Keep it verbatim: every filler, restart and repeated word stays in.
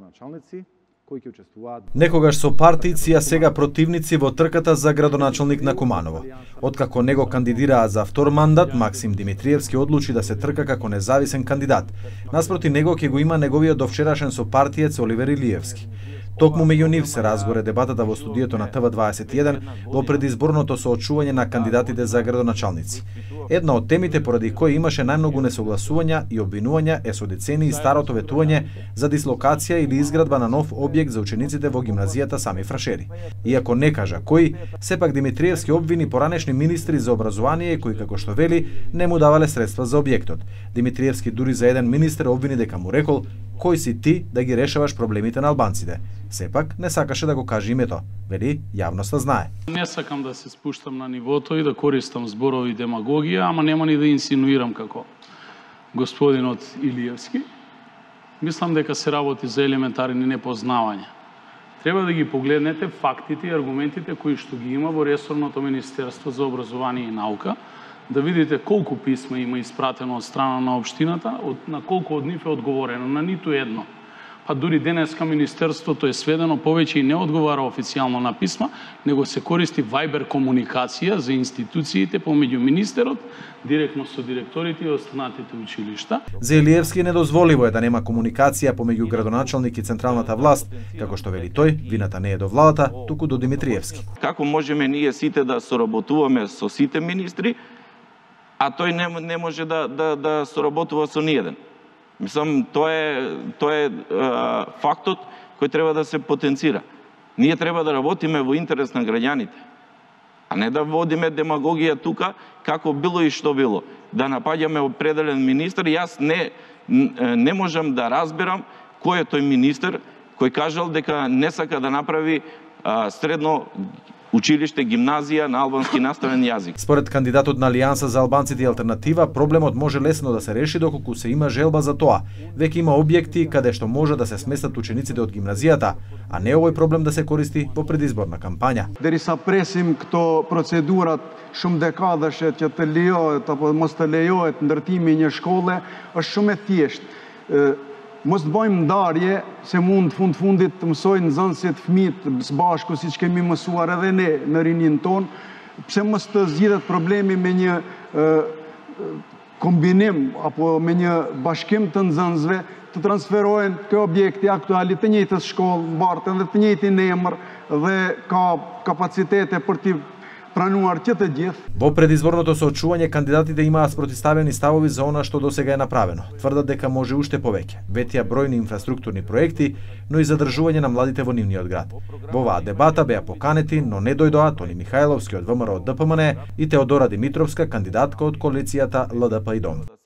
градоначалници кои ќе учествуваат. Некогаш со партици, а сега противници во трката за градоначалник на Куманово. Откако него кандидираа за втор мандат, Максим Димитриевски одлучи да се трка како независен кандидат. Наспроти него ќе го има неговиот довчерашен сопартиец Оливер Илиевски. Токму меѓу нив се разгоре дебатата во студиото на Т В дваесет и еден во предизборното соочување на кандидатите за градоначалници. Една од темите поради кои имаше најмногу несогласувања и обвинувања е со децении старото ветување за дислокација или изградба на нов објект за учениците во гимназијата Сами Фрашери. Иако не кажа кој, сепак Димитриевски обвини поранешни министри за образование кои, како што вели, не му давале средства за објектот. Димитриевски дури за еден министер обвини дека му рекол: "Кој си ти да ги решаваш проблемите на албанците?" Сепак не сакаше да го каже името. Вели, јавноста знае. Не сакам да се спуштам на нивото и да користам зборови демагогија, ама нема ни да инсинуирам како господинот Илиевски. Мислам дека се работи за елементарни непознавања. Треба да ги погледнете фактите и аргументите кои што ги има во ресорното Министерство за образование и наука, да видите колку писма има испратено од страна на општината, од, на колку од нив е одговорено, на ниту едно. Па дури денеска Министерството е сведено повеќе и не одговара официјално на писма, него се користи Viber комуникација за институциите помеѓу министерот, директно со директорите и останатите училишта. За Илиевски недозволиво е да нема комуникација помеѓу градоначалник и централната власт, како што вели тој, вината не е до владата, туку до Димитриевски. Како можеме ние сите да соработуваме со сите министри, а тој не, не може да, да, да соработува со ниеден? Мислам, тоа е, тоа е а, фактот кој треба да се потенцира. Ние треба да работиме во интерес на граѓаните, а не да водиме демагогија тука, како било и што било. Да напаѓаме определен министр, јас не, не можам да разберам кој е тој министр кој кажал дека не сака да направи а, средно училиште, гимназија на албански наставен јазик. Според кандидатот на Алијанса за албанците и алтернатива, проблемот може лесно да се реши доколку се има желба за тоа. Веќе има објекти каде што може да се сместат учениците од гимназијата, а не овој проблем да се користи во предизборна кампања. Дериса пресим këto процедурат shumë dekadashe që të lejohet apo mos të lejohet ndërtimi i një shkolle, është shumë e thjeshtë. Mos të bëjmë ndarje se mund fund fundit të mësojnë nxënësit fëmijët së bashku siç kemi mësuar edhe ne në rinin ton, pse mos të zgjidhet problemi me një e, kombinim apo me një bashkim të nxënësve të transferohen këto objekte aktuale të njëjtës shkollë, mbartën dhe të njëjtin emër dhe ka kapacitete për t'i pranuar që të gjithë. Во предизборното соочување кандидатите имаа спротивставени ставови за она што досега е направено. Тврдат дека може уште повеќе. Ветија бројни инфраструктурни проекти, но и задржување на младите во нивниот град. Во оваа дебата беа поканети, но не дојдоа Тони Михајловски од ВМРО Д П М Н и Теодора Димитровска, кандидатка од коалицијата Л Д П и Дом.